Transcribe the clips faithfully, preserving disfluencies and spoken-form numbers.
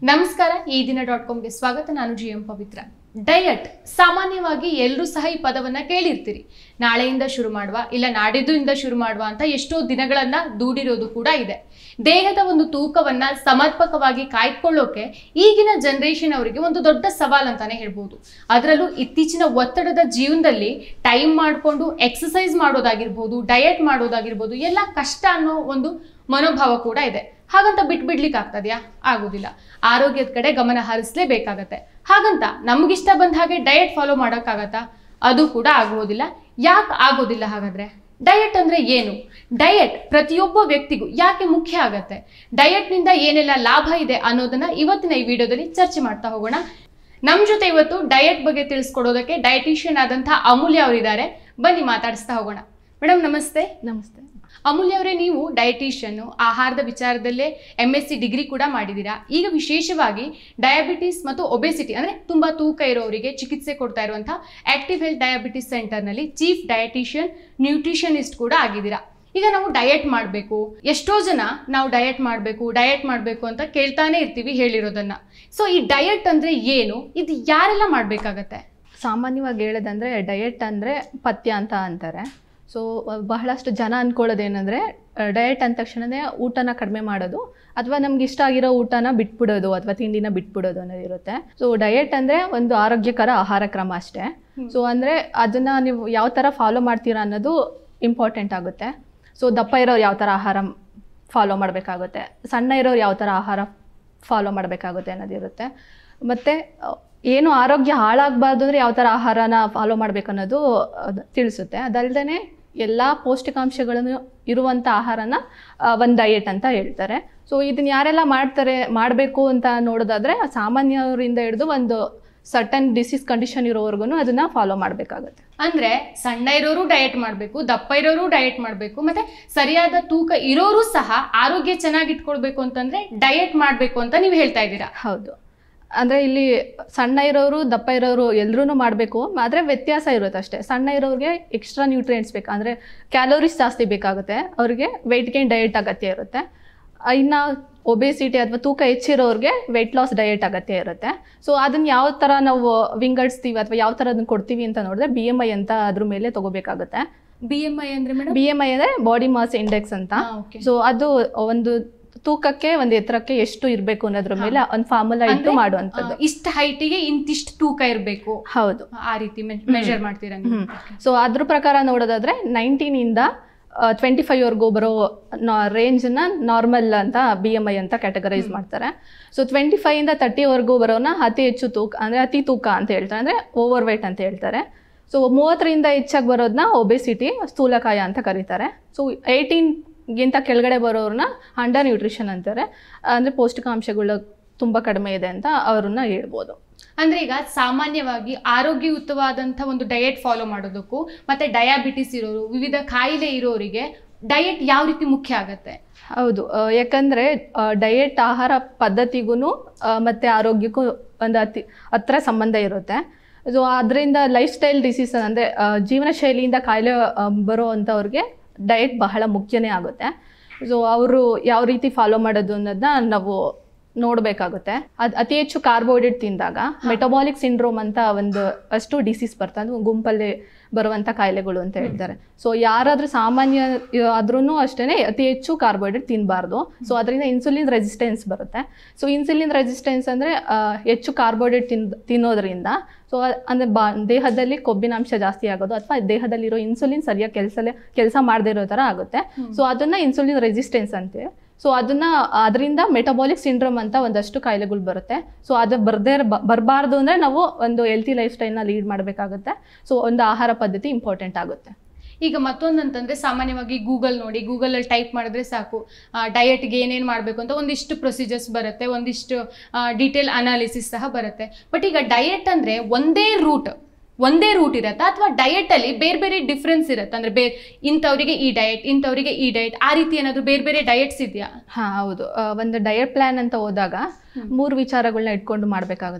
ನಮಸ್ಕಾರ ಈ ದಿನ ಡಾಟ್ ಕಾಮ್ಗೆ ಸ್ವಾಗತ. ನಾನು ಜಿ ಎಂ ಪವಿತ್ರ. ಡಯಟ್ ಸಾಮಾನ್ಯವಾಗಿ ಎಲ್ಲರೂ ಸಹ ಈ ಪದವನ್ನ ಕೇಳಿರ್ತೀರಿ. ನಾಳೆಯಿಂದ ಶುರು ಮಾಡುವ, ಇಲ್ಲ ನಾಡಿದ್ದುಯಿಂದ ಶುರು ಮಾಡುವ ಅಂತ ಎಷ್ಟೋ ದಿನಗಳನ್ನ ದೂಡಿರೋದು ಕೂಡ ಇದೆ. ದೇಹದ ಒಂದು ತೂಕವನ್ನ ಸಮರ್ಪಕವಾಗಿ ಕಾಯ್ದುಕೊಳ್ಳೋಕೆ ಈಗಿನ ಜನರೇಷನ್ ಅವರಿಗೆ ಒಂದು ದೊಡ್ಡ ಸವಾಲ್ ಅಂತಾನೆ ಹೇಳ್ಬೋದು. ಅದರಲ್ಲೂ ಇತ್ತೀಚಿನ ಒತ್ತಡದ ಜೀವನದಲ್ಲಿ ಟೈಮ್ ಮಾಡಿಕೊಂಡು ಎಕ್ಸಸೈಸ್ ಮಾಡೋದಾಗಿರ್ಬೋದು, ಡಯಟ್ ಮಾಡೋದಾಗಿರ್ಬೋದು, ಎಲ್ಲ ಕಷ್ಟ ಅನ್ನೋ ಒಂದು ಮನೋಭಾವ ಕೂಡ ಇದೆ. ಹಾಗಂತ ಬಿಟ್ಬಿಡ್ಲಿಕ್ಕೆ ಆಗ್ತದ್ಯಾ? ಆಗೋದಿಲ್ಲ. ಆರೋಗ್ಯದ ಕಡೆ ಗಮನ ಹರಿಸಲೇಬೇಕಾಗತ್ತೆ. ಹಾಗಂತ ನಮಗಿಷ್ಟ ಬಂದ ಹಾಗೆ ಡಯಟ್ ಫಾಲೋ ಮಾಡೋಕ್ಕಾಗತ್ತಾ? ಅದು ಕೂಡ ಆಗೋದಿಲ್ಲ. ಯಾಕೆ ಆಗೋದಿಲ್ಲ ಹಾಗಾದ್ರೆ? ಡಯಟ್ ಅಂದ್ರೆ ಏನು? ಡಯಟ್ ಪ್ರತಿಯೊಬ್ಬ ವ್ಯಕ್ತಿಗೂ ಯಾಕೆ ಮುಖ್ಯ ಆಗತ್ತೆ? ಡಯಟ್ನಿಂದ ಏನೆಲ್ಲ ಲಾಭ ಇದೆ ಅನ್ನೋದನ್ನ ಇವತ್ತಿನ ಈ ವಿಡಿಯೋದಲ್ಲಿ ಚರ್ಚೆ ಮಾಡ್ತಾ ಹೋಗೋಣ. ನಮ್ಮ ಜೊತೆ ಇವತ್ತು ಡಯಟ್ ಬಗ್ಗೆ ತಿಳಿಸ್ಕೊಡೋದಕ್ಕೆ ಡಯಟಿಷಿಯನ್ ಆದಂತಹ ಅಮೂಲ್ಯ ಅವರಿದ್ದಾರೆ. ಬನ್ನಿ ಮಾತಾಡಿಸ್ತಾ ಹೋಗೋಣ. ಮೇಡಮ್ ನಮಸ್ತೆ. ನಮಸ್ತೆ ಅಮೂಲ್ಯ ಅವರೇ, ನೀವು ಡಯಟಿಷಿಯನ್, ಆಹಾರದ ವಿಚಾರದಲ್ಲೇ ಎಂ ಎಸ್ ಸಿ ಡಿಗ್ರಿ ಕೂಡ ಮಾಡಿದ್ದೀರಾ. ಈಗ ವಿಶೇಷವಾಗಿ ಡಯಾಬಿಟಿಸ್ ಮತ್ತು ಒಬೆಸಿಟಿ ಅಂದರೆ ತುಂಬ ತೂಕ ಇರೋರಿಗೆ ಚಿಕಿತ್ಸೆ ಕೊಡ್ತಾ ಇರುವಂತಹ ಆಕ್ಟಿವ್ ಹೆಲ್ತ್ ಡಯಾಬಿಟಿಸ್ ಸೆಂಟರ್ನಲ್ಲಿ ಚೀಫ್ ಡಯಟಿಷಿಯನ್, ನ್ಯೂಟ್ರಿಷನಿಸ್ಟ್ ಕೂಡ ಆಗಿದ್ದೀರಾ. ಈಗ ನಾವು ಡಯಟ್ ಮಾಡಬೇಕು, ಎಷ್ಟೋ ಜನ ನಾವು ಡಯಟ್ ಮಾಡಬೇಕು ಡಯಟ್ ಮಾಡಬೇಕು ಅಂತ ಕೇಳ್ತಾನೆ ಇರ್ತೀವಿ ಹೇಳಿರೋದನ್ನ. ಸೊ ಈ ಡಯಟ್ ಅಂದರೆ ಏನು? ಇದು ಯಾರೆಲ್ಲ ಮಾಡಬೇಕಾಗತ್ತೆ? ಸಾಮಾನ್ಯವಾಗಿ ಹೇಳೋದಂದರೆ ಡಯಟ್ ಅಂದರೆ ಪಥ್ಯ ಅಂತ ಅಂತಾರೆ. ಸೊ ಬಹಳಷ್ಟು ಜನ ಅಂದ್ಕೊಳ್ಳೋದೇನೆಂದರೆ ಡಯಟ್ ಅಂದ ತಕ್ಷಣವೇ ಊಟನ ಕಡಿಮೆ ಮಾಡೋದು ಅಥವಾ ನಮ್ಗೆ ಇಷ್ಟ ಆಗಿರೋ ಊಟನ ಬಿಟ್ಬಿಡೋದು ಅಥವಾ ತಿಂಡಿನ ಬಿಟ್ಬಿಡೋದು ಅನ್ನೋದಿರುತ್ತೆ. ಸೊ ಡಯಟ್ ಅಂದರೆ ಒಂದು ಆರೋಗ್ಯಕರ ಆಹಾರ ಕ್ರಮ ಅಷ್ಟೇ. ಸೊ ಅಂದರೆ ಅದನ್ನು ನೀವು ಯಾವ ಥರ ಫಾಲೋ ಮಾಡ್ತೀರಾ ಅನ್ನೋದು ಇಂಪಾರ್ಟೆಂಟ್ ಆಗುತ್ತೆ. ಸೊ ದಪ್ಪ ಇರೋರು ಯಾವ ಥರ ಆಹಾರ ಫಾಲೋ ಮಾಡಬೇಕಾಗುತ್ತೆ, ಸಣ್ಣ ಇರೋರು ಯಾವ ಥರ ಆಹಾರ ಫಾಲೋ ಮಾಡಬೇಕಾಗುತ್ತೆ ಅನ್ನೋದಿರುತ್ತೆ. ಮತ್ತು ಏನು ಆರೋಗ್ಯ ಹಾಳಾಗಬಾರ್ದು ಅಂದರೆ ಯಾವ ಥರ ಆಹಾರನ ಫಾಲೋ ಮಾಡಬೇಕು ಅನ್ನೋದು ತಿಳಿಸುತ್ತೆ. ಅದಲ್ಲದೆ ಎಲ್ಲ ಪೌಷ್ಟಿಕಾಂಶಗಳನ್ನು ಇರುವಂಥ ಆಹಾರನ ಒಂದು ಡಯಟ್ ಅಂತ ಹೇಳ್ತಾರೆ. ಸೊ ಇದನ್ನು ಯಾರೆಲ್ಲ ಮಾಡ್ತಾರೆ ಮಾಡಬೇಕು ಅಂತ ನೋಡೋದಾದರೆ ಸಾಮಾನ್ಯರಿಂದ ಹಿಡಿದು ಒಂದು ಸರ್ಟನ್ ಡಿಸೀಸ್ ಕಂಡೀಷನ್ ಇರೋವರೆಗೂ ಅದನ್ನು ಫಾಲೋ ಮಾಡಬೇಕಾಗುತ್ತೆ. ಅಂದರೆ ಸಣ್ಣ ಇರೋರು ಡಯಟ್ ಮಾಡಬೇಕು, ದಪ್ಪ ಇರೋರು ಡಯಟ್ ಮಾಡಬೇಕು, ಮತ್ತು ಸರಿಯಾದ ತೂಕ ಇರೋರು ಸಹ ಆರೋಗ್ಯ ಚೆನ್ನಾಗಿ ಇಟ್ಕೊಳ್ಬೇಕು ಅಂತಂದರೆ ಡಯಟ್ ಮಾಡಬೇಕು ಅಂತ ನೀವು ಹೇಳ್ತಾ ಇದ್ದೀರಾ. ಹೌದು. ಅಂದರೆ ಇಲ್ಲಿ ಸಣ್ಣ ಇರೋರು ದಪ್ಪ ಇರೋರು ಎಲ್ಲರೂ ಮಾಡಬೇಕು, ಆದರೆ ವ್ಯತ್ಯಾಸ ಇರುತ್ತೆ ಅಷ್ಟೇ. ಸಣ್ಣ ಇರೋರಿಗೆ ಎಕ್ಸ್ಟ್ರಾ ನ್ಯೂಟ್ರಿಯೆಂಟ್ಸ್ ಬೇಕು, ಅಂದರೆ ಕ್ಯಾಲೋರೀಸ್ ಜಾಸ್ತಿ ಬೇಕಾಗುತ್ತೆ, ಅವ್ರಿಗೆ ವೆಯ್ಟ್ ಗೇನ್ ಡಯಟ್ ಅಗತ್ಯ ಇರುತ್ತೆ. ಇನ್ನು ಒಬೆಸಿಟಿ ಅಥವಾ ತೂಕ ಹೆಚ್ಚಿರೋರಿಗೆ ವೆಯ್ಟ್ ಲಾಸ್ ಡಯಟ್ ಅಗತ್ಯ ಇರುತ್ತೆ. ಸೊ ಅದನ್ನು ಯಾವ ಥರ ನಾವು ವಿಂಗಡಿಸ್ತೀವಿ ಅಥವಾ ಯಾವ ಥರ ಅದನ್ನು ಕೊಡ್ತೀವಿ ಅಂತ ನೋಡಿದ್ರೆ ಬಿ ಎಮ್ ಐ ಅಂತ ಅದ್ರ ಮೇಲೆ ತೊಗೋಬೇಕಾಗುತ್ತೆ. ಬಿ ಎಮ್ ಐ ಅಂದರೆ ಮೇಡಮ್? ಬಿ ಎಮ್ ಐ ಅಂದರೆ ಬಾಡಿ ಮಾಸ್ ಇಂಡೆಕ್ಸ್ ಅಂತ. ಸೊ ಅದು ಒಂದು ತೂಕಕ್ಕೆ ಒಂದು ಎತ್ತರಕ್ಕೆ ಎಷ್ಟು ಇರಬೇಕು ಅನ್ನೋದ್ರ ಮೇಲೆ ಒಂದು ಫಾರ್ಮುಲಾ ಇಟ್ಟು ಮಾಡುವಂಥದ್ದು. ಇಷ್ಟು ಹೈಟಿಗೆ ಇಂತಿಷ್ಟು ತೂಕ ಇರಬೇಕು. ಹೌದು, ಆ ರೀತಿ ಮೆಜರ್ ಮಾಡ್ತೀರಾ? ಸೊ ಅದ್ರ ಪ್ರಕಾರ ನೋಡೋದಾದ್ರೆ ನೈನ್ಟೀನಿಂದ ಟ್ವೆಂಟಿ ಫೈವ್ ವರ್ಗೂ ಬರೋ ರೇಂಜನ್ನ ನಾರ್ಮಲ್ ಅಂತ ಬಿ ಎಮ್ ಐ ಅಂತ ಕ್ಯಾಟಗರೈಸ್ ಮಾಡ್ತಾರೆ. ಸೊ ಟ್ವೆಂಟಿ ಫೈವ್ ಇಂದ ತರ್ಟಿವರೆಗೂ ಬರೋನ ಅತಿ ಹೆಚ್ಚು ತೂಕ ಅಂದರೆ ಅತಿ ತೂಕ ಅಂತ ಹೇಳ್ತಾರೆ, ಅಂದರೆ ಓವರ್ ವೇಟ್ ಅಂತ ಹೇಳ್ತಾರೆ. ಸೊ ಮೂವತ್ತರಿಂದ ಹೆಚ್ಚಾಗಿ ಬರೋದನ್ನ ಒಬೆಸಿಟಿ, ಸ್ಥೂಲಕಾಯ ಅಂತ ಕರೀತಾರೆ. ಸೊ ಏಯ್ಟೀನ್ ಗಿಂತ ಕೆಳಗಡೆ ಬರೋರನ್ನ ಅಂಡರ್ ನ್ಯೂಟ್ರಿಷನ್ ಅಂತಾರೆ, ಅಂದರೆ ಪೌಷ್ಟಿಕಾಂಶಗಳು ತುಂಬ ಕಡಿಮೆ ಇದೆ ಅಂತ ಅವ್ರನ್ನ ಹೇಳ್ಬೋದು. ಅಂದರೆ ಈಗ ಸಾಮಾನ್ಯವಾಗಿ ಆರೋಗ್ಯಯುತವಾದಂಥ ಒಂದು ಡಯಟ್ ಫಾಲೋ ಮಾಡೋದಕ್ಕೂ ಮತ್ತು ಡಯಾಬಿಟಿಸ್ ಇರೋರು, ವಿವಿಧ ಕಾಯಿಲೆ ಇರೋರಿಗೆ ಡಯಟ್ ಯಾವ ರೀತಿ ಮುಖ್ಯ ಆಗುತ್ತೆ? ಹೌದು, ಯಾಕಂದರೆ ಡಯಟ್ ಆಹಾರ ಪದ್ಧತಿಗೂ ಮತ್ತು ಆರೋಗ್ಯಕ್ಕೂ ಒಂದು ಅತಿ ಹತ್ರ ಸಂಬಂಧ ಇರುತ್ತೆ. ಸೊ ಅದರಿಂದ ಲೈಫ್ ಸ್ಟೈಲ್ ಡಿಸೀಸ್ ಅಂದರೆ ಜೀವನ ಶೈಲಿಯಿಂದ ಕಾಯಿಲೆ ಬರೋ ಅಂಥವ್ರಿಗೆ ಡಯಟ್ ಬಹಳ ಮುಖ್ಯನೇ ಆಗುತ್ತೆ. ಸೊ ಅವರು ಯಾವ ರೀತಿ ಫಾಲೋ ಮಾಡೋದು ಅನ್ನೋದನ್ನ ನಾವು ನೋಡಬೇಕಾಗುತ್ತೆ. ಅದು ಅತಿ ಹೆಚ್ಚು ಕಾರ್ಬೋಹೈಡ್ರೇಟ್ ತಿಂದಾಗ ಮೆಟಬಾಲಿಕ್ ಸಿಂಡ್ರೋಮ್ ಅಂತ ಒಂದು ಅಷ್ಟು ಡಿಸೀಸ್ ಬರ್ತದೆ, ಅದು ಗುಂಪಲ್ಲಿ ಬರುವಂಥ ಕಾಯಿಲೆಗಳು ಅಂತ ಹೇಳ್ತಾರೆ. ಸೊ ಯಾರಾದರೂ ಸಾಮಾನ್ಯ ಆದ್ರೂ ಅಷ್ಟೇ ಅತಿ ಹೆಚ್ಚು ಕಾರ್ಬೋಹೈಡ್ರೇಟ್ ತಿನ್ನಬಾರ್ದು. ಸೊ ಅದರಿಂದ ಇನ್ಸುಲಿನ್ ರೆಸಿಸ್ಟೆನ್ಸ್ ಬರುತ್ತೆ. ಸೊ ಇನ್ಸುಲಿನ್ ರೆಸಿಸ್ಟೆನ್ಸ್ ಅಂದರೆ ಹೆಚ್ಚು ಕಾರ್ಬೋಹೈಡ್ರೇಟ್ ತಿನ್ ತಿನ್ನೋದ್ರಿಂದ ಸೊ ಅಂದರೆ ಬಾ ದೇಹದಲ್ಲಿ ಕೊಬ್ಬಿನಾಂಶ ಜಾಸ್ತಿ ಆಗೋದು ಅಥವಾ ದೇಹದಲ್ಲಿರೋ ಇನ್ಸುಲಿನ್ ಸರಿಯಾಗಿ ಕೆಲಸ ಕೆಲಸ ಮಾಡದೇ ಇರೋ ಥರ ಆಗುತ್ತೆ. ಸೊ ಅದನ್ನು ಇನ್ಸುಲಿನ್ ರೆಸಿಸ್ಟೆನ್ಸ್ ಅಂತೀವಿ. ಸೊ ಅದನ್ನು ಅದರಿಂದ ಮೆಟಬಾಲಿಕ್ ಸಿಂಡ್ರೋಮ್ ಅಂತ ಒಂದಷ್ಟು ಕಾಯಿಲೆಗಳು ಬರುತ್ತೆ. ಸೊ ಅದು ಬರದೇ ಬರಬಾರ್ದು ಅಂದರೆ ನಾವು ಒಂದು ಹೆಲ್ತಿ ಲೈಫ್ ಸ್ಟೈಲ್ನ ಲೀಡ್ ಮಾಡಬೇಕಾಗುತ್ತೆ. ಸೊ ಒಂದು ಆಹಾರ ಪದ್ಧತಿ ಇಂಪಾರ್ಟೆಂಟ್ ಆಗುತ್ತೆ. ಈಗ ಮತ್ತೊಂದು ಅಂತಂದರೆ ಸಾಮಾನ್ಯವಾಗಿ ಗೂಗಲ್ ನೋಡಿ, ಗೂಗಲಲ್ಲಿ ಟೈಪ್ ಮಾಡಿದ್ರೆ ಸಾಕು ಡಯಟ್ಗೆ ಏನೇನು ಮಾಡಬೇಕು ಅಂತ ಒಂದಿಷ್ಟು ಪ್ರೊಸೀಜರ್ಸ್ ಬರುತ್ತೆ, ಒಂದಿಷ್ಟು ಡೀಟೇಲ್ ಅನಾಲಿಸಿಸ್ ಸಹ ಬರುತ್ತೆ. ಬಟ್ ಈಗ ಡಯಟ್ ಅಂದರೆ ಒಂದೇ ರೂಟ್ ಒಂದೇ ರೂಟ್ ಇರತ್ತಾ ಅಥವಾ ಡಯಟಲ್ಲಿ ಬೇರೆ ಬೇರೆ ಡಿಫ್ರೆನ್ಸ್ ಇರುತ್ತೆ? ಅಂದರೆ ಬೇ ಇಂಥವರಿಗೆ ಈ ಡಯಟ್, ಇಂಥವರಿಗೆ ಈ ಡಯಟ್, ಆ ರೀತಿ ಏನಾದರೂ ಬೇರೆ ಬೇರೆ ಡಯಟ್ಸ್ ಇದೆಯಾ? ಹಾಂ ಹೌದು, ಒಂದು ಡಯಟ್ ಪ್ಲ್ಯಾನ್ ಅಂತ ಹೋದಾಗ ಮೂರು ವಿಚಾರಗಳನ್ನ ಇಟ್ಕೊಂಡು ಮಾಡಬೇಕಾಗುತ್ತೆ.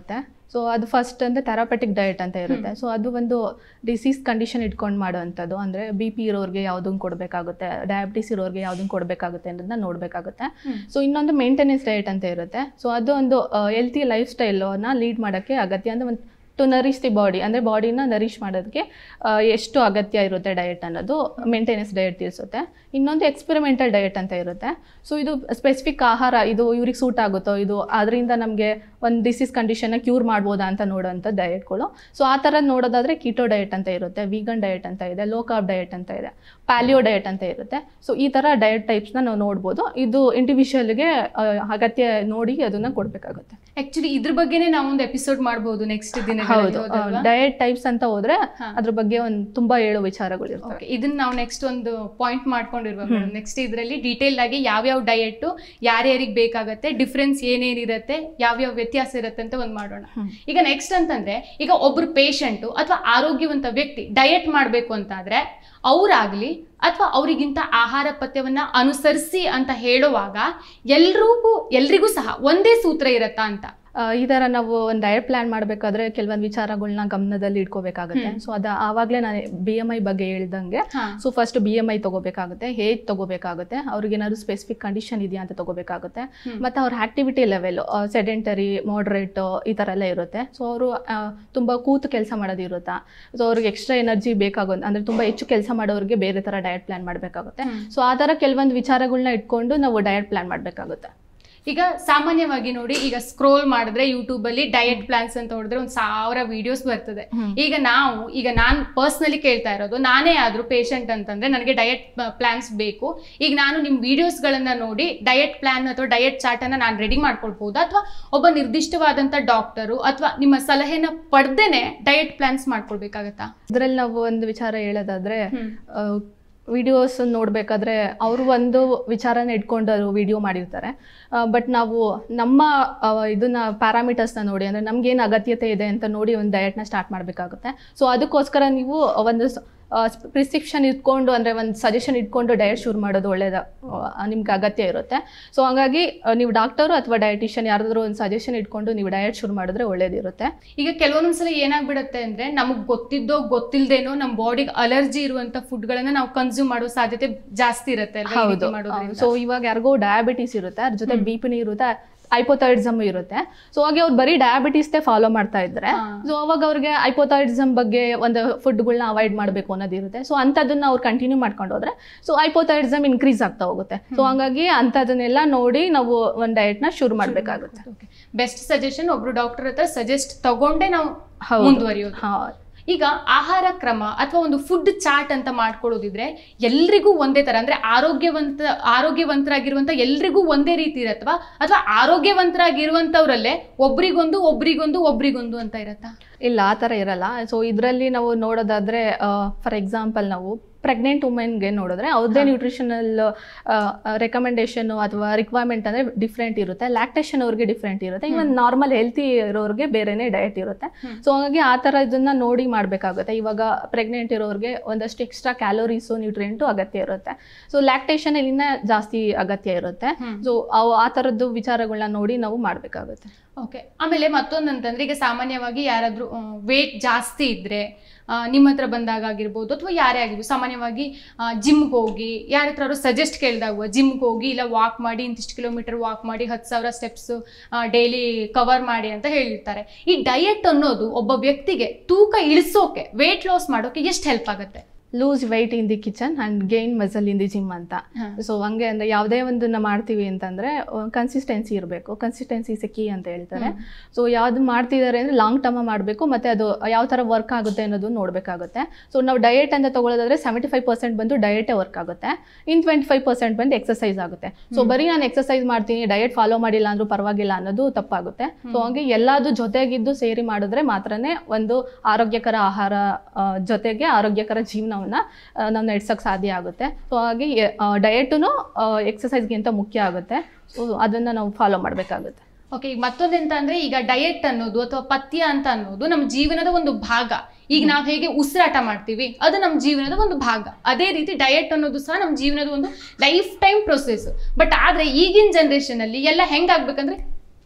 ಸೊ ಅದು ಫಸ್ಟ್ ಅಂದರೆ ಥೆರಪೆಟಿಕ್ ಡಯಟ್ ಅಂತ ಇರುತ್ತೆ. ಸೊ ಅದು ಒಂದು ಡಿಸೀಸ್ ಕಂಡೀಷನ್ ಇಟ್ಕೊಂಡು ಮಾಡೋವಂಥದ್ದು, ಅಂದರೆ ಬಿ ಪಿ ಇರೋರಿಗೆ ಯಾವುದನ್ನು ಕೊಡಬೇಕಾಗುತ್ತೆ, ಡಯಾಬಿಟಿಸ್ ಇರೋರಿಗೆ ಯಾವುದನ್ನು ಕೊಡಬೇಕಾಗುತ್ತೆ ಅನ್ನೋದನ್ನ ನೋಡಬೇಕಾಗುತ್ತೆ. ಸೊ ಇನ್ನೊಂದು ಮೇಂಟೆನೆನ್ಸ್ ಡಯಟ್ ಅಂತ ಇರುತ್ತೆ. ಸೊ ಅದು ಒಂದು ಹೆಲ್ತಿ ಲೈಫ್ ಸ್ಟೈಲನ್ನು ಲೀಡ್ ಮಾಡೋಕ್ಕೆ ಅಗತ್ಯ, ಅಂದರೆ ಒಂದು ಟು ನರಿಶ್ ದಿ ಬಾಡಿ, ಅಂದರೆ ಬಾಡಿನ ನರಿಶ್ ಮಾಡೋದಕ್ಕೆ ಎಷ್ಟು ಅಗತ್ಯ ಇರುತ್ತೆ ಡಯಟ್ ಅನ್ನೋದು ಮೇಂಟೆನೆನ್ಸ್ ಡಯಟ್ ತಿಳಿಸುತ್ತೆ. ಇನ್ನೊಂದು ಎಕ್ಸ್ಪೆರಿಮೆಂಟಲ್ ಡಯಟ್ ಅಂತ ಇರುತ್ತೆ. ಸೊ ಇದು ಸ್ಪೆಸಿಫಿಕ್ ಆಹಾರ, ಇದು ಇವ್ರಿಗೆ ಸೂಟ್ ಆಗುತ್ತೋ, ಇದು ಅದರಿಂದ ನಮಗೆ ಒಂದು ಡಿಸೀಸ್ ಕಂಡೀಷನ್ನ ಕ್ಯೂರ್ ಮಾಡ್ಬೋದಾ ಅಂತ ನೋಡೋವಂಥ ಡಯಟ್ಗಳು. ಸೊ ಆ ಥರ ನೋಡೋದಾದರೆ ಕೀಟೋ ಡಯಟ್ ಅಂತ ಇರುತ್ತೆ, ವೀಗನ್ ಡಯಟ್ ಅಂತ ಇದೆ, ಲೋ ಕಾರ್ಬ್ ಡಯಟ್ ಅಂತ ಇದೆ, ಪ್ಯಾಲಿಯೋ ಡಯಟ್ ಅಂತ ಇರುತ್ತೆ. ಸೊ ಈ ಥರ ಡಯಟ್ ಟೈಪ್ಸ್ನ ನಾವು ನೋಡ್ಬೋದು. ಇದು ಇಂಡಿವಿಜುವಲ್ಗೆ ಅಗತ್ಯ ನೋಡಿ ಅದನ್ನು ಕೊಡಬೇಕಾಗುತ್ತೆ. ಆ್ಯಕ್ಚುಲಿ ಇದ್ರ ಬಗ್ಗೆನೇ ನಾವೊಂದು ಎಪಿಸೋಡ್ ಮಾಡ್ಬೋದು ನೆಕ್ಸ್ಟ್ ದಿನ. ಹೌದು, ಡಯಟ್ ಟೈಪ್ಸ್ ಅಂತ ಹೋದ್ರೆ ಅದ್ರ ಬಗ್ಗೆ ಒಂದು ತುಂಬಾ ಹೇಳೋ ವಿಚಾರಗಳು ಇರ್ತವೆ. ಇದನ್ನ ನಾವು ನೆಕ್ಸ್ಟ್ ಒಂದು ಪಾಯಿಂಟ್ ಮಾಡ್ಕೊಂಡಿರ್ಬೇಕು. ನೆಕ್ಸ್ಟ್ ಇದರಲ್ಲಿ ಡೀಟೇಲ್ ಆಗಿ ಯಾವ್ಯಾವ ಡಯಟ್ ಯಾರ್ಯಾರಿಗೆ ಬೇಕಾಗತ್ತೆ, ಡಿಫ್ರೆನ್ಸ್ ಏನೇನಿರುತ್ತೆ, ಯಾವ್ಯಾವ ವ್ಯತ್ಯಾಸ ಇರುತ್ತೆ ಅಂತ ಒಂದು ಮಾಡೋಣ. ಈಗ ನೆಕ್ಸ್ಟ್ ಅಂತಂದ್ರೆ, ಈಗ ಒಬ್ರು ಪೇಷಂಟ್ ಅಥವಾ ಆರೋಗ್ಯವಂತ ವ್ಯಕ್ತಿ ಡಯಟ್ ಮಾಡ್ಬೇಕು ಅಂತಾದ್ರೆ ಅವರಾಗ್ಲಿ ಅಥವಾ ಅವರಿಗಿಂತ ಆಹಾರ ಪಥ್ಯವನ್ನ ಅನುಸರಿಸಿ ಅಂತ ಹೇಳುವಾಗ ಎಲ್ರಿಗೂ ಎಲ್ರಿಗೂ ಸಹ ಒಂದೇ ಸೂತ್ರ ಇರತ್ತಾ ಅಂತ? ಈ ಥರ ನಾವು ಒಂದು ಡಯಟ್ ಪ್ಲಾನ್ ಮಾಡಬೇಕಾದ್ರೆ ಕೆಲವೊಂದು ವಿಚಾರಗಳನ್ನ ಗಮನದಲ್ಲಿ ಇಟ್ಕೋಬೇಕಾಗುತ್ತೆ. ಸೊ ಅದು ಆವಾಗಲೇ ನಾನು ಬಿ ಎಮ್ ಐ ಬಗ್ಗೆ ಹೇಳ್ದಂಗೆ, so first B M I ತಗೋಬೇಕಾಗುತ್ತೆ, ಹೇಗೆ ತಗೋಬೇಕಾಗುತ್ತೆ, ಅವ್ರಿಗೆ ಏನಾದ್ರು ಸ್ಪೆಸಿಫಿಕ್ ಕಂಡೀಷನ್ ಇದೆಯಾ ಅಂತ ತಗೋಬೇಕಾಗುತ್ತೆ. ಮತ್ತು ಅವ್ರ ಆಕ್ಟಿವಿಟಿ ಲೆವೆಲ್ ಸೆಡೆಂಟರಿ, ಮಾಡ್ರೇಟ್ ಈ ಥರ ಎಲ್ಲ ಇರುತ್ತೆ. ಸೊ ಅವರು ತುಂಬ ಕೂತು ಕೆಲಸ ಮಾಡೋದು ಇರುತ್ತಾ, ಸೊ ಅವ್ರಿಗೆ ಎಕ್ಸ್ಟ್ರಾ ಎನರ್ಜಿ ಬೇಕಾಗೋ ಅಂದರೆ ತುಂಬ ಹೆಚ್ಚು ಕೆಲಸ ಮಾಡೋರಿಗೆ ಬೇರೆ ಥರ ಡಯಟ್ ಪ್ಲಾನ್ ಮಾಡಬೇಕಾಗುತ್ತೆ. ಸೊ ಆ ಥರ ಕೆಲವೊಂದು ವಿಚಾರಗಳನ್ನ ಇಟ್ಕೊಂಡು ನಾವು ಡಯಟ್ ಪ್ಲಾನ್ ಮಾಡಬೇಕಾಗುತ್ತೆ. ಈಗ ಸಾಮಾನ್ಯವಾಗಿ ನೋಡಿ, ಈಗ ಸ್ಕ್ರೋಲ್ ಮಾಡಿದ್ರೆ ಯೂಟ್ಯೂಬ್ ಅಲ್ಲಿ ಡಯಟ್ ಪ್ಲಾನ್ಸ್ ಅಂತ ಹೊಡೆದ್ರೆ ಒಂದ್ ಸಾವಿರ ವಿಡಿಯೋಸ್ ಬರ್ತದೆ. ಈಗ ನಾವು ಈಗ ನಾನ್ ಪರ್ಸನಲಿ ಕೇಳ್ತಾ ಇರೋದು, ನಾನೇ ಆದ್ರೂ ಪೇಷಂಟ್ ಅಂತಂದ್ರೆ ನನಗೆ ಡಯಟ್ ಪ್ಲಾನ್ಸ್ ಬೇಕು. ಈಗ ನಾನು ನಿಮ್ ವಿಡಿಯೋಸ್ ಗಳನ್ನ ನೋಡಿ ಡಯಟ್ ಪ್ಲಾನ್ ಅಥವಾ ಡಯಟ್ ಚಾರ್ಟ್ ಅನ್ನ ನಾನು ರೆಡಿ ಮಾಡ್ಕೊಳ್ಬಹುದಾ, ಅಥವಾ ಒಬ್ಬ ನಿರ್ದಿಷ್ಟವಾದಂತ ಡಾಕ್ಟರು ಅಥವಾ ನಿಮ್ಮ ಸಲಹೆನ ಪಡೆದೇನೆ ಡಯಟ್ ಪ್ಲಾನ್ಸ್ ಮಾಡ್ಕೊಳ್ಬೇಕಾಗತ್ತಾ? ಇದ್ರಲ್ಲಿ ನಾವು ಒಂದು ವಿಚಾರ ಹೇಳೋದಾದ್ರೆ, ವಿಡಿಯೋಸ್ ನೋಡಬೇಕಾದ್ರೆ ಅವರು ಒಂದು ವಿಚಾರನ ಇಟ್ಕೊಂಡು ಅವರು ವಿಡಿಯೋ ಮಾಡಿರ್ತಾರೆ. ಬಟ್ ನಾವು ನಮ್ಮ ಇದನ್ನ ಪ್ಯಾರಾಮೀಟರ್ಸ್ನ ನೋಡಿ, ಅಂದರೆ ನಮ್ಗೇನು ಅಗತ್ಯತೆ ಇದೆ ಅಂತ ನೋಡಿ ಒಂದು ಡಯಟ್ನ ಸ್ಟಾರ್ಟ್ ಮಾಡಬೇಕಾಗುತ್ತೆ. ಸೊ ಅದಕ್ಕೋಸ್ಕರ ನೀವು ಒಂದು ಪ್ರಿಸ್ಕ್ರಿಪ್ಷನ್ ಇಟ್ಕೊಂಡು, ಅಂದರೆ ಒಂದು ಸಜೆಷನ್ ಇಟ್ಕೊಂಡು ಡಯಟ್ ಶುರು ಮಾಡೋದು ಒಳ್ಳೇದು, ನಿಮ್ಗೆ ಅಗತ್ಯ ಇರುತ್ತೆ. ಸೊ ಹಾಗಾಗಿ ನೀವು ಡಾಕ್ಟರು ಅಥವಾ ಡಯಟಿಷಿಯನ್ ಯಾರಾದರೂ ಒಂದು ಸಜೆಷನ್ ಇಟ್ಕೊಂಡು ನೀವು ಡಯಟ್ ಶುರು ಮಾಡಿದ್ರೆ ಒಳ್ಳೇದಿರುತ್ತೆ. ಈಗ ಕೆಲವೊಂದ್ಸಲ ಏನಾಗ್ಬಿಡುತ್ತೆ ಅಂದರೆ, ನಮಗೆ ಗೊತ್ತಿದ್ದೋ ಗೊತ್ತಿಲ್ಲದೇನೋ ನಮ್ಮ ಬಾಡಿಗೆ ಅಲರ್ಜಿ ಇರುವಂಥ ಫುಡ್ಗಳನ್ನು ನಾವು ಕನ್ಸ್ಯೂಮ್ ಮಾಡೋ ಸಾಧ್ಯತೆ ಜಾಸ್ತಿ ಇರುತ್ತೆ. ಹೌದು. ಸೊ ಇವಾಗ ಯಾರಿಗೋ ಡಯಾಬಿಟೀಸ್ ಇರುತ್ತೆ, ಅದ್ರ ಜೊತೆ ಬಿ ಪಿನೂ ಇರುತ್ತೆ, ಹೈಪೋಥೈರಿಸಮ್ ಇರುತ್ತೆ. ಸೊ ಹಾಗೆ ಅವ್ರು ಬರೀ ಡಯಾಬಿಟೀಸ್ನೇ ಫಾಲೋ ಮಾಡ್ತಾ ಇದ್ರೆ, ಸೊ ಅವಾಗ ಅವ್ರಿಗೆ ಹೈಪೋಥೈರಿಸಮ್ ಬಗ್ಗೆ ಒಂದು ಫುಡ್ಗಳನ್ನ ಅವಾಯ್ಡ್ ಮಾಡಬೇಕು ಅನ್ನೋದಿರುತ್ತೆ. ಸೊ ಅಂಥದ್ದನ್ನ ಅವ್ರು ಕಂಟಿನ್ಯೂ ಮಾಡ್ಕೊಂಡು ಹೋದ್ರೆ ಸೊ ಹೈಪೋಥೈರಿಸಮ್ ಇನ್ಕ್ರೀಸ್ ಆಗ್ತಾ ಹೋಗುತ್ತೆ. ಸೊ ಹಾಗಾಗಿ ಅಂಥದನ್ನೆಲ್ಲ ನೋಡಿ ನಾವು ಒಂದು ಡಯಟ್ನ ಶುರು ಮಾಡಬೇಕಾಗುತ್ತೆ. ಬೆಸ್ಟ್ ಸಜೆಷನ್ ಒಬ್ರು ಡಾಕ್ಟರ್ ಹತ್ರ ಸಜೆಸ್ಟ್ ತಗೊಂಡೇ ನಾವು ಮುಂದುವರಿಯೋದು. ಈಗ ಆಹಾರ ಕ್ರಮ ಅಥವಾ ಒಂದು ಫುಡ್ ಚಾರ್ಟ್ ಅಂತ ಮಾಡ್ಕೊಳ್ಳೋದಿದ್ರೆ ಎಲ್ರಿಗೂ ಒಂದೇ ತರ, ಅಂದ್ರೆ ಆರೋಗ್ಯವಂತ ಆರೋಗ್ಯವಂತರಾಗಿರುವಂತ ಎಲ್ರಿಗೂ ಒಂದೇ ರೀತಿ ಇರತ್ವಾ, ಅಥವಾ ಆರೋಗ್ಯವಂತರಾಗಿರುವಂತವ್ರಲ್ಲೇ ಒಬ್ರಿಗೊಂದು ಒಬ್ರಿಗೊಂದು ಒಬ್ರಿಗೊಂದು ಅಂತ ಇರತ್ತಾ? ಇಲ್ಲ, ಆ ಥರ ಇರಲ್ಲ. ಸೊ ಇದರಲ್ಲಿ ನಾವು ನೋಡೋದಾದ್ರೆ, ಫಾರ್ ಎಕ್ಸಾಂಪಲ್ ನಾವು ಪ್ರೆಗ್ನೆಂಟ್ ವುಮೆನ್ಗೆ ನೋಡಿದ್ರೆ ಅವ್ರದ್ದೇ ನ್ಯೂಟ್ರಿಷನಲ್ ರೆಕಮೆಂಡೇಶನ್ ಅಥವಾ ರಿಕ್ವೈರ್ಮೆಂಟ್ ಅಂದರೆ ಡಿಫ್ರೆಂಟ್ ಇರುತ್ತೆ. ಲ್ಯಾಕ್ಟೇಷನ್ ಅವ್ರಿಗೆ ಡಿಫ್ರೆಂಟ್ ಇರುತ್ತೆ. ಇವನ್ ನಾರ್ಮಲ್ ಹೆಲ್ತಿ ಇರೋರಿಗೆ ಬೇರೆನೇ ಡಯಟ್ ಇರುತ್ತೆ. ಸೊ ಹಾಗಾಗಿ ಆ ಥರ ಇದನ್ನ ನೋಡಿ ಮಾಡಬೇಕಾಗುತ್ತೆ. ಇವಾಗ ಪ್ರೆಗ್ನೆಂಟ್ ಇರೋರಿಗೆ ಒಂದಷ್ಟು ಎಕ್ಸ್ಟ್ರಾ ಕ್ಯಾಲೋರೀಸು ನ್ಯೂಟ್ರಿಯೆಂಟು ಅಗತ್ಯ ಇರುತ್ತೆ. ಸೊ ಲ್ಯಾಕ್ಟೇಷನ್ ಇಲ್ಲಿಂದ ಜಾಸ್ತಿ ಅಗತ್ಯ ಇರುತ್ತೆ. ಸೊ ಅವು ಆ ಥರದ್ದು ವಿಚಾರಗಳನ್ನ ನೋಡಿ ನಾವು ಮಾಡಬೇಕಾಗುತ್ತೆ. ಓಕೆ. ಆಮೇಲೆ ಮತ್ತೊಂದು ಅಂತಂದ್ರೆ, ಈಗ ಸಾಮಾನ್ಯವಾಗಿ ಯಾರಾದರೂ ವೇಟ್ ಜಾಸ್ತಿ ಇದ್ರೆ ನಿಮ್ಮ ಹತ್ರ ಬಂದಾಗ ಆಗಿರ್ಬೋದು ಅಥವಾ ಯಾರೇ ಆಗಿರ್ಬೋದು, ಸಾಮಾನ್ಯವಾಗಿ ಜಿಮ್ಗೆ ಹೋಗಿ ಯಾರ ಹತ್ರ ಸಜೆಸ್ಟ್ ಕೇಳಿದಾಗ ಜಿಮ್ಗೆ ಹೋಗಿ ಇಲ್ಲ ವಾಕ್ ಮಾಡಿ, ಇಂತಿಷ್ಟು ಕಿಲೋಮೀಟರ್ ವಾಕ್ ಮಾಡಿ, ಹತ್ತು ಸಾವಿರ ಸ್ಟೆಪ್ಸ್ ಡೈಲಿ ಕವರ್ ಮಾಡಿ ಅಂತ ಹೇಳಿರ್ತಾರೆ. ಈ ಡಯಟ್ ಅನ್ನೋದು ಒಬ್ಬ ವ್ಯಕ್ತಿಗೆ ತೂಕ ಇಳಿಸೋಕೆ, ವೇಟ್ ಲಾಸ್ ಮಾಡೋಕೆ ಎಷ್ಟು ಹೆಲ್ಪ್ ಆಗುತ್ತೆ? Lose weight in the kitchen and gain muscle in the gym ಅಂತ. ಸೊ ಹಂಗೆ ಅಂದರೆ ಯಾವುದೇ ಒಂದನ್ನ ಮಾಡ್ತೀವಿ ಅಂತಂದರೆ ಕನ್ಸಿಸ್ಟೆನ್ಸಿ ಇರಬೇಕು. ಕನ್ಸಿಸ್ಟೆನ್ಸಿ ಇಸ್ ಎ ಕೀ ಅಂತ ಹೇಳ್ತಾರೆ. ಸೊ ಯಾವ್ದು ಮಾಡ್ತಿದ್ದಾರೆ ಅಂದರೆ ಲಾಂಗ್ ಟರ್ಮ್ ಮಾಡಬೇಕು, ಮತ್ತು ಅದು ಯಾವ ಥರ ವರ್ಕ್ ಆಗುತ್ತೆ ಅನ್ನೋದು ನೋಡಬೇಕಾಗುತ್ತೆ. ಸೊ ನಾವು ಡಯಟ್ ಅಂತ ತೊಗೊಳ್ಳೋದಾದ್ರೆ ಸೆವೆಂಟಿ ಫೈವ್ ಪರ್ಸೆಂಟ್ ಬಂದು ಡಯಟೇ ವರ್ಕ್ ಆಗುತ್ತೆ, ಇನ್ ಟ್ವೆಂಟಿ ಫೈವ್ ಪರ್ಸೆಂಟ್ ಬಂದು ಎಕ್ಸಸೈಸ್ ಆಗುತ್ತೆ. ಸೊ ಬರೀ ನಾನು ಎಕ್ಸಸೈಸ್ ಮಾಡ್ತೀನಿ, ಡಯಟ್ ಫಾಲೋ ಮಾಡಿಲ್ಲ ಅಂದ್ರೂ ಪರವಾಗಿಲ್ಲ ಅನ್ನೋದು ತಪ್ಪಾಗುತ್ತೆ. ಸೊ ಹಾಗೆ ಎಲ್ಲದೂ ಜೊತೆಗಿದ್ದು ಸೇರಿ ಮಾಡಿದ್ರೆ ಮಾತ್ರನೇ ಒಂದು ಆರೋಗ್ಯಕರ ಆಹಾರ ಜೊತೆಗೆ ಆರೋಗ್ಯಕರ ಜೀವನ ನಾವು ನಡೆಸೋಕೆ ಸಾಧ್ಯ ಆಗುತ್ತೆ. ಸೊ ಹಾಗೆ ಡಯಟು ಎಕ್ಸಸೈಸ್ಗಿಂತ ಮುಖ್ಯ ಆಗುತ್ತೆ. ಸೊ ಅದನ್ನು ನಾವು ಫಾಲೋ ಮಾಡಬೇಕಾಗುತ್ತೆ. ಓಕೆ. ಈಗ ಮತ್ತೊಂದೆಂತ ಅಂದ್ರೆ, ಈಗ ಡಯಟ್ ಅನ್ನೋದು ಅಥವಾ ಪಥ್ಯ ಅಂತ ಅನ್ನೋದು ನಮ್ಮ ಜೀವನದ ಒಂದು ಭಾಗ. ಈಗ ನಾವು ಹೇಗೆ ಉಸಿರಾಟ ಮಾಡ್ತೀವಿ, ಅದು ನಮ್ಮ ಜೀವನದ ಒಂದು ಭಾಗ. ಅದೇ ರೀತಿ ಡಯಟ್ ಅನ್ನೋದು ಸಹ ನಮ್ಮ ಜೀವನದ ಒಂದು ಲೈಫ್ ಟೈಮ್ ಪ್ರೊಸೆಸ್. ಬಟ್ ಆದ್ರೆ ಈಗಿನ ಜನರೇಷನ್ ಅಲ್ಲಿ ಎಲ್ಲ ಹೆಂಗಾಗ್ಬೇಕಂದ್ರೆ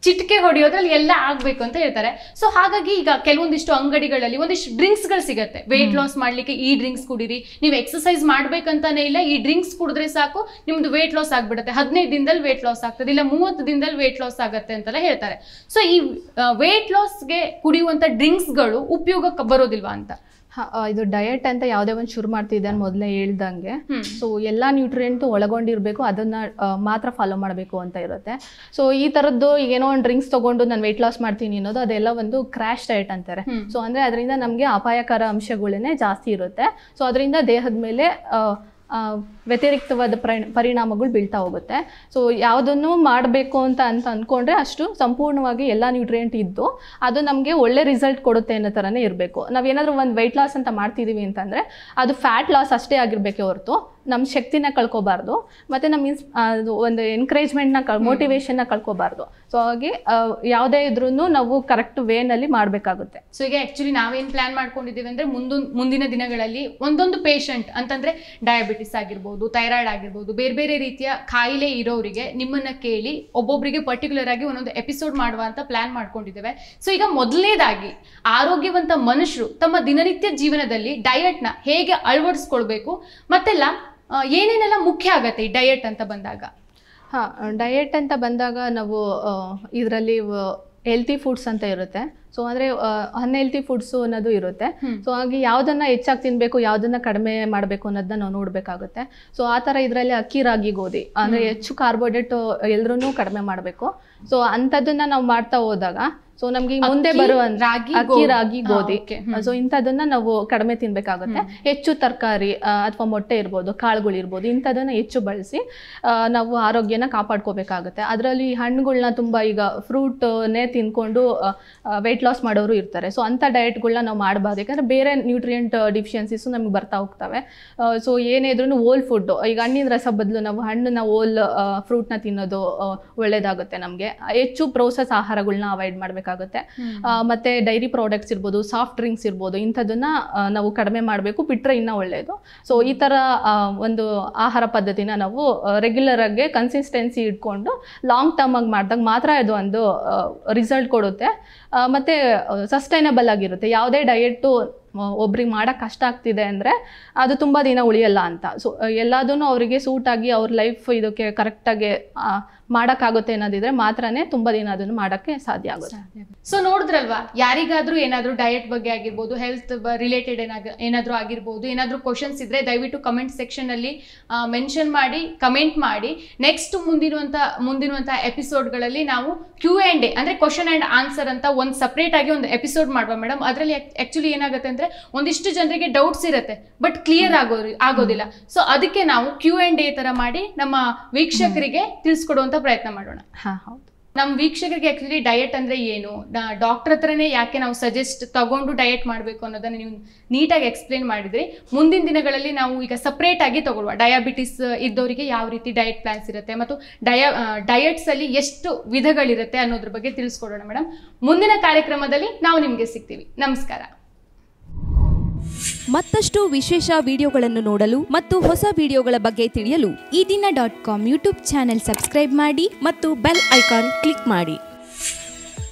ಚಿಟಿಕೆ ಹೊಡೆಯೋದ್ರಲ್ಲಿ ಎಲ್ಲ ಆಗ್ಬೇಕು ಅಂತ ಹೇಳ್ತಾರೆ. ಸೊ ಹಾಗಾಗಿ ಈಗ ಕೆಲವೊಂದಿಷ್ಟು ಅಂಗಡಿಗಳಲ್ಲಿ ಒಂದಿಷ್ಟು ಡ್ರಿಂಕ್ಸ್ ಗಳು ಸಿಗತ್ತೆ, ವೇಟ್ ಲಾಸ್ ಮಾಡ್ಲಿಕ್ಕೆ ಈ ಡ್ರಿಂಕ್ಸ್ ಕುಡೀರಿ, ನೀವು ಎಕ್ಸರ್ಸೈಸ್ ಮಾಡ್ಬೇಕಂತಾನೆ ಇಲ್ಲ, ಈ ಡ್ರಿಂಕ್ಸ್ ಕುಡಿದ್ರೆ ಸಾಕು ನಿಮ್ದು ವೇಟ್ ಲಾಸ್ ಆಗ್ಬಿಡುತ್ತೆ, ಹದಿನೈದು ದಿನದಲ್ಲಿ ವೇಟ್ ಲಾಸ್ ಆಗ್ತದೆ, ಇಲ್ಲ ಮೂವತ್ತು ದಿನದಲ್ಲಿ ವೇಟ್ ಲಾಸ್ ಆಗತ್ತೆ ಅಂತೆಲ್ಲ ಹೇಳ್ತಾರೆ. ಸೊ ಈ ವೇಟ್ ಲಾಸ್ಗೆ ಕುಡಿಯುವಂತ ಡ್ರಿಂಕ್ಸ್ ಗಳು ಉಪಯೋಗಕ್ಕೆ ಬರೋದಿಲ್ವಾ ಅಂತ? ಇದು ಡಯಟ್ ಅಂತ ಯಾವುದೇ ಒಂದು ಶುರು ಮಾಡ್ತಿದ್ದೆ ಮೊದಲೇ ಹೇಳ್ದಂಗೆ. ಸೊ ಎಲ್ಲ ನ್ಯೂಟ್ರಿಯೆಂಟು ಒಳಗೊಂಡಿರಬೇಕು, ಅದನ್ನ ಮಾತ್ರ ಫಾಲೋ ಮಾಡಬೇಕು ಅಂತ ಇರುತ್ತೆ. ಸೊ ಈ ಥರದ್ದು ಏನೋ ಒಂದು ಡ್ರಿಂಕ್ಸ್ ತೊಗೊಂಡು ನಾನು ವೆಯ್ಟ್ ಲಾಸ್ ಮಾಡ್ತೀನಿ ಅನ್ನೋದು ಅದೆಲ್ಲ ಒಂದು ಕ್ರ್ಯಾಶ್ ಡಯಟ್ ಅಂತಾರೆ. ಸೊ ಅಂದರೆ ಅದರಿಂದ ನಮಗೆ ಅಪಾಯಕರ ಅಂಶಗಳೇ ಜಾಸ್ತಿ ಇರುತ್ತೆ. ಸೊ ಅದರಿಂದ ದೇಹದ ಮೇಲೆ ವ್ಯತಿರಿಕ್ತವಾದ ಪರಿಣಾಮಗಳು ಬೀಳ್ತಾ ಹೋಗುತ್ತೆ. ಸೊ ಯಾವುದನ್ನು ಮಾಡಬೇಕು ಅಂತ ಅಂತ ಅಂದ್ಕೊಂಡ್ರೆ ಅಷ್ಟು ಸಂಪೂರ್ಣವಾಗಿ ಎಲ್ಲ ನ್ಯೂಟ್ರಿಯೆಂಟ್ ಇದ್ದು ಅದು ನಮಗೆ ಒಳ್ಳೆ ರಿಸಲ್ಟ್ ಕೊಡುತ್ತೆ ಅನ್ನೋ ಥರನೇ ಇರಬೇಕು. ನಾವೇನಾದರೂ ಒಂದು ವೆಯ್ಟ್ ಲಾಸ್ ಅಂತ ಮಾಡ್ತಿದ್ದೀವಿ ಅಂತಂದರೆ ಅದು ಫ್ಯಾಟ್ ಲಾಸ್ ಅಷ್ಟೇ ಆಗಿರಬೇಕೆ ಹೊರತು ನಮ್ಮ ಶಕ್ತಿನ ಕಳ್ಕೊಬಾರ್ದು, ಮತ್ತು ನಮ್ಮ ಇನ್ಸ್ ಒಂದು ಎನ್ಕರೇಜ್ಮೆಂಟ್ನ ಕ ಮೋಟಿವೇಶನ್ನ ಕಳ್ಕೊಬಾರ್ದು. ಸೊ ಹಾಗೆ ಯಾವುದೇ ಇದ್ರೂ ನಾವು ಕರೆಕ್ಟ್ ವೇನಲ್ಲಿ ಮಾಡಬೇಕಾಗುತ್ತೆ. ಸೊ ಈಗ ಆ್ಯಕ್ಚುಲಿ ನಾವೇನು ಪ್ಲ್ಯಾನ್ ಮಾಡ್ಕೊಂಡಿದ್ದೀವಿ ಅಂದರೆ ಮುಂದೊಂದು ಮುಂದಿನ ದಿನಗಳಲ್ಲಿ ಒಂದೊಂದು ಪೇಷಂಟ್ ಅಂತಂದರೆ ಡಯಾಬಿಟಿಸ್ ಆಗಿರ್ಬೋದು, ಥೈರಾಯ್ಡ್ ಆಗಿರ್ಬೋದು, ಬೇರೆ ಬೇರೆ ರೀತಿಯ ಕಾಯಿಲೆ ಇರೋರಿಗೆ ನಿಮ್ಮನ್ನ ಕೇಳಿ ಒಬ್ಬೊಬ್ಬರಿಗೆ ಪರ್ಟಿಕ್ಯುಲರ್ ಆಗಿ ಒಂದೊಂದು ಎಪಿಸೋಡ್ ಮಾಡುವ ಅಂತ ಪ್ಲಾನ್ ಮಾಡ್ಕೊಂಡಿದ್ದೇವೆ. ಸೊ ಈಗ ಮೊದಲನೇದಾಗಿ ಆರೋಗ್ಯವಂತ ಮನುಷ್ಯರು ತಮ್ಮ ದಿನನಿತ್ಯ ಜೀವನದಲ್ಲಿ ಡಯಟ್ನ ಹೇಗೆ ಅಳವಡಿಸ್ಕೊಳ್ಬೇಕು ಮತ್ತೆಲ್ಲ ಏನೇನೆಲ್ಲ ಮುಖ್ಯ ಆಗತ್ತೆ ಈ ಡಯಟ್ ಅಂತ ಬಂದಾಗ? ಹಾಂ, ಡಯಟ್ ಅಂತ ಬಂದಾಗ ನಾವು ಇದರಲ್ಲಿ ಹೆಲ್ತಿ ಫುಡ್ಸ್ ಅಂತ ಇರುತ್ತೆ. ಸೊ ಅಂದರೆ ಅನ್ಹೆಲ್ತಿ ಫುಡ್ಸು ಅನ್ನೋದು ಇರುತ್ತೆ. ಸೊ ಹಾಗೆ ಯಾವುದನ್ನು ಹೆಚ್ಚಾಗಿ ತಿನ್ನಬೇಕು, ಯಾವುದನ್ನು ಕಡಿಮೆ ಮಾಡಬೇಕು ಅನ್ನೋದನ್ನ ನಾವು ನೋಡಬೇಕಾಗುತ್ತೆ. ಸೊ ಆ ಥರ ಇದರಲ್ಲಿ ಅಕ್ಕಿ, ರಾಗಿ, ಗೋಧಿ ಅಂದರೆ ಹೆಚ್ಚು ಕಾರ್ಬೋಹೈಡ್ರೇಟ್ ಎಲ್ಲರೂ ಕಡಿಮೆ ಮಾಡಬೇಕು. ಸೊ ಅಂಥದ್ದನ್ನು ನಾವು ಮಾಡ್ತಾ ಹೋದಾಗ ಸೊ ನಮ್ಗೆ ಮುಂದೆ ಬರುವ ಅಕ್ಕಿ, ರಾಗಿ, ಗೋಧಿ, ಸೊ ಇಂಥದನ್ನ ನಾವು ಕಡಿಮೆ ತಿನ್ಬೇಕಾಗುತ್ತೆ. ಹೆಚ್ಚು ತರಕಾರಿ ಅಥವಾ ಮೊಟ್ಟೆ ಇರ್ಬೋದು, ಕಾಳುಗಳು ಇರ್ಬೋದು, ಇಂಥದನ್ನ ಹೆಚ್ಚು ಬಳಸಿ ನಾವು ಆರೋಗ್ಯನ ಕಾಪಾಡ್ಕೋಬೇಕಾಗುತ್ತೆ. ಅದರಲ್ಲಿ ಹಣ್ಣುಗಳನ್ನ ತುಂಬ ಈಗ ಫ್ರೂಟ್ನೇ ತಿನ್ಕೊಂಡು ವೆಯ್ಟ್ ಲಾಸ್ ಮಾಡೋರು ಇರ್ತಾರೆ. ಸೊ ಅಂಥ ಡಯಟ್ಗಳನ್ನ ನಾವು ಮಾಡಬಾರ್ದು, ಯಾಕಂದರೆ ಬೇರೆ ನ್ಯೂಟ್ರಿಯೆಂಟ್ ಡಿಫಿಷಿಯನ್ಸೀಸು ನಮ್ಗೆ ಬರ್ತಾ ಹೋಗ್ತವೆ. ಸೊ ಏನೇ ಇದ್ರೂ ಓಲ್ ಫುಡ್ಡು, ಈಗ ಹಣ್ಣಿನ ರಸ ಬದಲು ನಾವು ಹಣ್ಣನ್ನ ಓಲ್ ಫ್ರೂಟ್ನ ತಿನ್ನೋದು ಒಳ್ಳೇದಾಗುತ್ತೆ. ನಮಗೆ ಹೆಚ್ಚು ಪ್ರೋಸೆಸ್ ಆಹಾರಗಳನ್ನ ಅವಾಯ್ಡ್ ಮಾಡಬೇಕಾಗುತ್ತೆ. ಮತ್ತೆ ಡೈರಿ ಪ್ರಾಡಕ್ಟ್ಸ್ ಇರ್ಬೋದು, ಸಾಫ್ಟ್ ಡ್ರಿಂಕ್ಸ್ ಇರ್ಬೋದು, ಇಂಥದನ್ನ ನಾವು ಕಡಿಮೆ ಮಾಡಬೇಕು, ಬಿಟ್ಟರೆ ಇನ್ನೂ ಒಳ್ಳೆಯದು. ಸೊ ಈ ಥರ ಒಂದು ಆಹಾರ ಪದ್ಧತಿನ ನಾವು ರೆಗ್ಯುಲರ್ ಆಗಿ ಕನ್ಸಿಸ್ಟೆನ್ಸಿ ಇಟ್ಕೊಂಡು ಲಾಂಗ್ ಟರ್ಮ್ ಆಗಿ ಮಾಡಿದಾಗ ಮಾತ್ರ ಇದು ಒಂದು ರಿಸಲ್ಟ್ ಕೊಡುತ್ತೆ, ಮತ್ತು ಸಸ್ಟೈನಬಲ್ ಆಗಿರುತ್ತೆ. ಯಾವುದೇ ಡಯೆಟ್ಟು ಒಬ್ರಿಗೆ ಮಾಡೋಕ್ಕೆ ಕಷ್ಟ ಆಗ್ತಿದೆ ಅಂದರೆ ಅದು ತುಂಬ ದಿನ ಉಳಿಯಲ್ಲ ಅಂತ. ಸೊ ಎಲ್ಲದೂ ಅವರಿಗೆ ಸೂಟಾಗಿ ಅವ್ರ ಲೈಫ್ ಇದಕ್ಕೆ ಕರೆಕ್ಟಾಗಿ ಮಾಡೋಕ್ಕಾಗುತ್ತೆ ಅನ್ನೋದಿದ್ರೆ ಮಾತ್ರನೇ ತುಂಬ ದಿನ ಅದನ್ನು ಮಾಡೋಕ್ಕೆ ಸಾಧ್ಯ ಆಗುತ್ತೆ. ಸೊ ನೋಡಿದ್ರಲ್ವಾ, ಯಾರಿಗಾದ್ರೂ ಏನಾದರೂ ಡಯಟ್ ಬಗ್ಗೆ ಆಗಿರ್ಬೋದು, ಹೆಲ್ತ್ ರಿಲೇಟೆಡ್ ಏನಾಗ ಏನಾದರೂ ಆಗಿರ್ಬೋದು, ಏನಾದರೂ ಕ್ವಶನ್ಸ್ ಇದ್ದರೆ ದಯವಿಟ್ಟು ಕಮೆಂಟ್ ಸೆಕ್ಷನಲ್ಲಿ ಮೆನ್ಷನ್ ಮಾಡಿ, ಕಮೆಂಟ್ ಮಾಡಿ. ನೆಕ್ಸ್ಟ್ ಮುಂದಿರುವಂಥ ಮುಂದಿರುವಂಥ ಎಪಿಸೋಡ್ಗಳಲ್ಲಿ ನಾವು ಕ್ಯೂ ಆ್ಯಂಡ್ ಎ ಅಂದರೆ ಕ್ವಶನ್ ಆ್ಯಂಡ್ ಆನ್ಸರ್ ಅಂತ ಒಂದು ಸಪ್ರೇಟ್ ಆಗಿ ಒಂದು ಎಪಿಸೋಡ್ ಮಾಡುವ ಮೇಡಮ್. ಅದರಲ್ಲಿ ಆ್ಯಕ್ಚುಲಿ ಏನಾಗುತ್ತೆ ಅಂದರೆ ಒಂದಿಷ್ಟು ಜನರಿಗೆ ಡೌಟ್ಸ್ ಇರುತ್ತೆ, ಬಟ್ ಕ್ಲಿಯರ್ ಆಗೋ ಆಗೋದಿಲ್ಲ. ಸೊ ಅದಕ್ಕೆ ನಾವು ಕ್ಯೂ ಆ್ಯಂಡ್ ಎ ಥರ ಮಾಡಿ ನಮ್ಮ ವೀಕ್ಷಕರಿಗೆ ತಿಳಿಸ್ಕೊಡುವಂಥ ಪ್ರಯತ್ನ ಮಾಡೋಣ. ಹಾಂ, ಹೌದು. ನಮ್ಮ ವೀಕ್ಷಕರಿಗೆ ಆ್ಯಕ್ಚುಲಿ ಡಯಟ್ ಅಂದರೆ ಏನು, ಡಾಕ್ಟರ್ ಹತ್ರನೇ ಯಾಕೆ ನಾವು ಸಜೆಸ್ಟ್ ತಗೊಂಡು ಡಯಟ್ ಮಾಡಬೇಕು ಅನ್ನೋದನ್ನು ನೀವು ನೀಟಾಗಿ ಎಕ್ಸ್ಪ್ಲೇನ್ ಮಾಡಿದ್ರಿ. ಮುಂದಿನ ದಿನಗಳಲ್ಲಿ ನಾವು ಈಗ ಸಪ್ರೇಟ್ ಆಗಿ ತಗೊಳ್ಳುವ ಡಯಾಬಿಟಿಸ್ ಇದ್ದವರಿಗೆ ಯಾವ ರೀತಿ ಡಯಟ್ ಪ್ಲಾನ್ಸ್ ಇರುತ್ತೆ ಮತ್ತು ಡಯ ಡಯಟ್ಸಲ್ಲಿ ಎಷ್ಟು ವಿಧಗಳಿರುತ್ತೆ ಅನ್ನೋದ್ರ ಬಗ್ಗೆ ತಿಳಿಸ್ಕೊಡೋಣ ಮೇಡಮ್. ಮುಂದಿನ ಕಾರ್ಯಕ್ರಮದಲ್ಲಿ ನಾವು ನಿಮಗೆ ಸಿಗ್ತೀವಿ. ನಮಸ್ಕಾರ. ಮತ್ತಷ್ಟು ವಿಶೇಷ ವಿಡಿಯೋಗಳನ್ನು ನೋಡಲು ಮತ್ತು ಹೊಸ ವಿಡಿಯೋಗಳ ಬಗ್ಗೆ ತಿಳಿಯಲು ಈ ದಿನ dot com YouTube channel subscribe ಮಾಡಿ ಮತ್ತು ಬೆಲ್ ಐಕಾನ್ ಕ್ಲಿಕ್ ಮಾಡಿ.